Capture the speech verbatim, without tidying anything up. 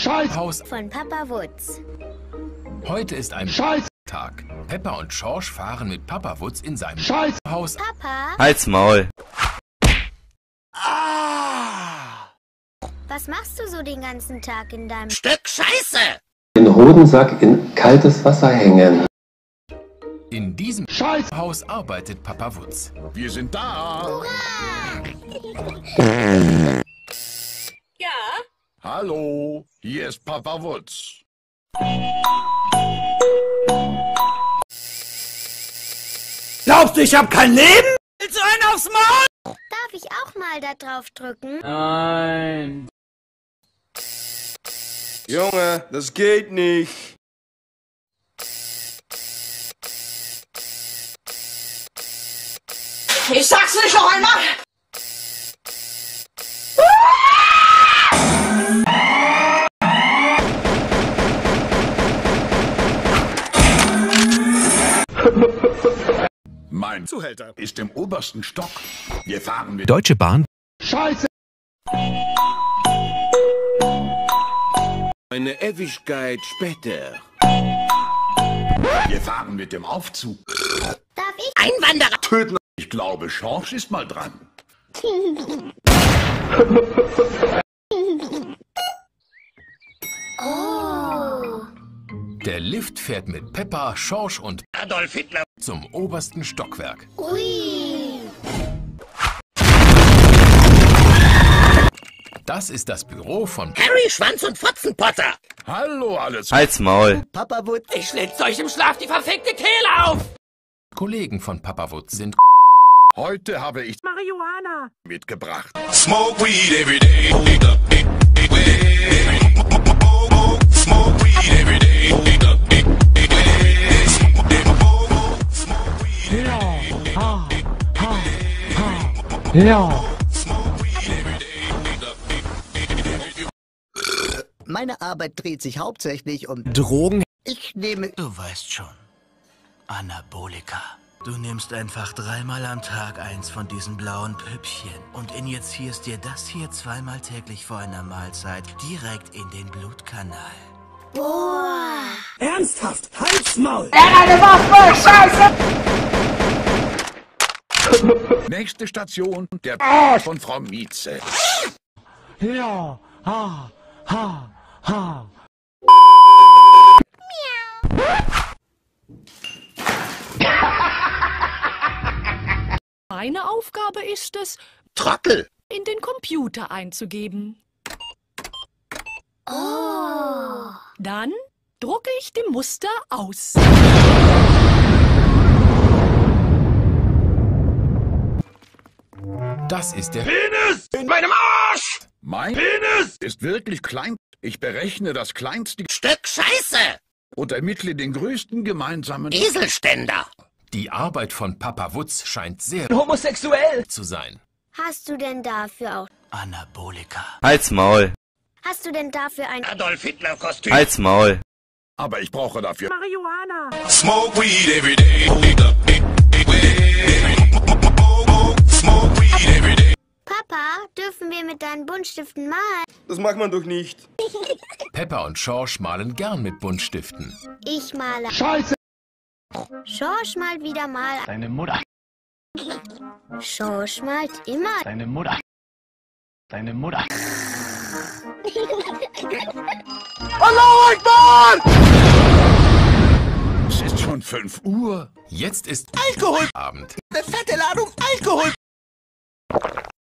Scheiß Haus von Papa Wutz. Heute ist ein Scheiß Tag. Peppa und Schorsch fahren mit Papa Wutz in seinem Scheiß Haus. Papa, Halt's Maul. was machst du so den ganzen Tag in deinem Stück Scheiße! Den Hodensack in kaltes Wasser hängen. In diesem Scheiß Haus arbeitet Papa Wutz. Wir sind da! Ja, Hallo, hier ist Papa Wutz. Glaubst du, ich hab kein Leben? Willst du einen aufs Maul? Darf ich auch mal da drauf drücken? Nein. Junge, das geht nicht. ich sag's nicht noch einmal! Mein Zuhälter ist im obersten Stock. Wir fahren mit Deutsche Bahn. Scheiße Eine Ewigkeit später. Wir fahren mit dem Aufzug. Darf ich? Einwanderer töten. Ich glaube, Schorsch ist mal dran. Oh. Der Lift fährt mit Peppa, Schorsch und Adolf Hitler. zum obersten Stockwerk. Ui. Das ist das Büro von Harry Schwanz und Fotzenpotter. Hallo alles. Halt's Maul. Papa Wutz. Ich schlitz euch im Schlaf die verfickte Kehle auf! Kollegen von Papa Wutz sind. Heute habe ich Marihuana! mitgebracht. Smoke weed every day. Smoke weed every day. Meine Arbeit dreht sich hauptsächlich um Drogen? Ich nehme... Du weißt schon. Anabolika. Du nimmst einfach dreimal am Tag eins von diesen blauen Püppchen und injizierst dir das hier zweimal täglich vor einer Mahlzeit direkt in den Blutkanal. Boah. Ernsthaft? Halt's Maul. Nächste Station, der Arsch von Frau Mietze. Ja. Ha. Ha. Ha. Meine Aufgabe ist es, Trottel. in den Computer einzugeben. Oh. Dann drucke ich die Muster aus. Das ist der Penis in meinem Arsch! Mein Penis ist wirklich klein. Ich berechne das kleinste Stück Scheiße! und ermittle den größten gemeinsamen Eselständer. Die Arbeit von Papa Wutz scheint sehr Homosexuell. zu sein. Hast du denn dafür auch... Anabolika. Halt's Maul. Hast du denn dafür ein... Adolf Hitler Kostüm. Halt's Maul. Aber ich brauche dafür Marihuana! Smoke weed every day. Smoke weed every day. Papa, dürfen wir mit deinen Buntstiften malen? Das mag man doch nicht. Peppa und Schorsch malen gern mit Buntstiften. Ich male. Scheiße Schorsch malt wieder mal. Deine Mutter. Schorsch malt immer. Deine Mutter. Deine Mutter. Es ist schon fünf Uhr. Jetzt ist Alkohol. Abend. Eine fette Ladung Alkohol.